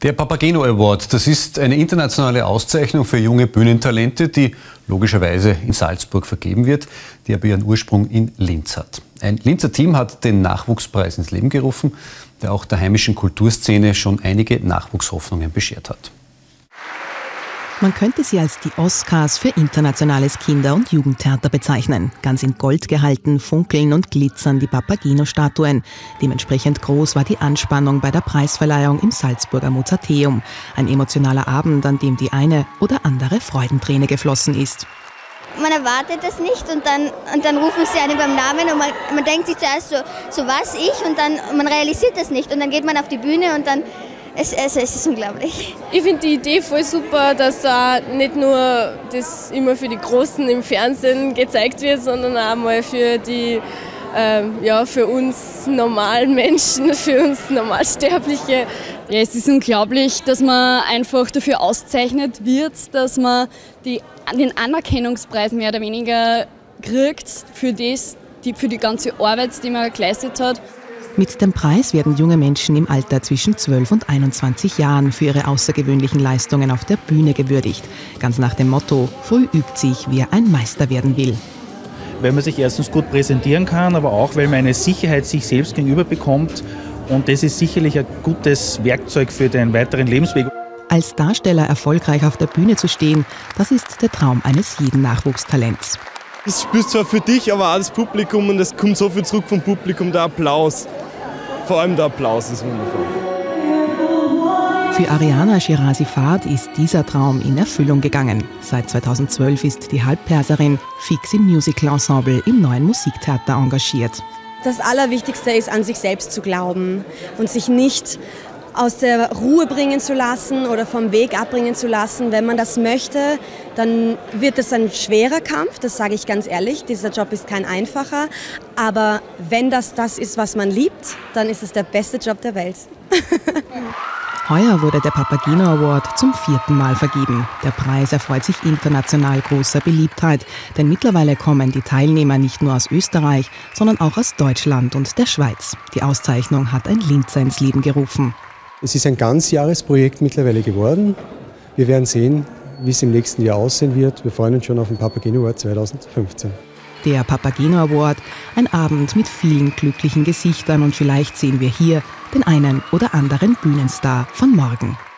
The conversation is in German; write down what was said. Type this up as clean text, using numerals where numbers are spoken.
Der Papageno Award, das ist eine internationale Auszeichnung für junge Bühnentalente, die logischerweise in Salzburg vergeben wird, die aber ihren Ursprung in Linz hat. Ein Linzer Team hat den Nachwuchspreis ins Leben gerufen, der auch der heimischen Kulturszene schon einige Nachwuchshoffnungen beschert hat. Man könnte sie als die Oscars für internationales Kinder- und Jugendtheater bezeichnen. Ganz in Gold gehalten, funkeln und glitzern die Papageno-Statuen. Dementsprechend groß war die Anspannung bei der Preisverleihung im Salzburger Mozarteum. Ein emotionaler Abend, an dem die eine oder andere Freudenträne geflossen ist. Man erwartet das nicht und dann rufen sie einen beim Namen und man denkt sich zuerst so was ich und dann man realisiert das nicht und dann geht man auf die Bühne und dann es ist unglaublich. Ich finde die Idee voll super, dass da nicht nur das immer für die Großen im Fernsehen gezeigt wird, sondern auch mal für die, für uns normalen Menschen, für uns Normalsterbliche. Ja, es ist unglaublich, dass man einfach dafür ausgezeichnet wird, dass man den Anerkennungspreis mehr oder weniger kriegt für die ganze Arbeit, die man geleistet hat. Mit dem Preis werden junge Menschen im Alter zwischen 12 und 21 Jahren für ihre außergewöhnlichen Leistungen auf der Bühne gewürdigt. Ganz nach dem Motto: Früh übt sich, wer ein Meister werden will. Weil man sich erstens gut präsentieren kann, aber auch, weil man eine Sicherheit sich selbst gegenüber bekommt. Und das ist sicherlich ein gutes Werkzeug für den weiteren Lebensweg. Als Darsteller erfolgreich auf der Bühne zu stehen, das ist der Traum eines jeden Nachwuchstalents. Das spürst zwar für dich, aber auch das Publikum und es kommt so viel zurück vom Publikum, der Applaus. Vor allem der Applaus ist wundervoll. Für Ariana Shirazi-Fard ist dieser Traum in Erfüllung gegangen. Seit 2012 ist die Halbperserin fix im Musical-Ensemble im Neuen Musiktheater engagiert. Das Allerwichtigste ist, an sich selbst zu glauben und sich nicht aus der Ruhe bringen zu lassen oder vom Weg abbringen zu lassen. Wenn man das möchte, dann wird es ein schwerer Kampf, das sage ich ganz ehrlich. Dieser Job ist kein einfacher. Aber wenn das ist, was man liebt, dann ist es der beste Job der Welt. Heuer wurde der Papageno Award zum 4. Mal vergeben. Der Preis erfreut sich international großer Beliebtheit, denn mittlerweile kommen die Teilnehmer nicht nur aus Österreich, sondern auch aus Deutschland und der Schweiz. Die Auszeichnung hat ein Linzer ins Leben gerufen. Es ist ein Ganzjahresprojekt mittlerweile geworden. Wir werden sehen, wie es im nächsten Jahr aussehen wird. Wir freuen uns schon auf den Papageno Award 2015. Der Papageno Award, ein Abend mit vielen glücklichen Gesichtern und vielleicht sehen wir hier den einen oder anderen Bühnenstar von morgen.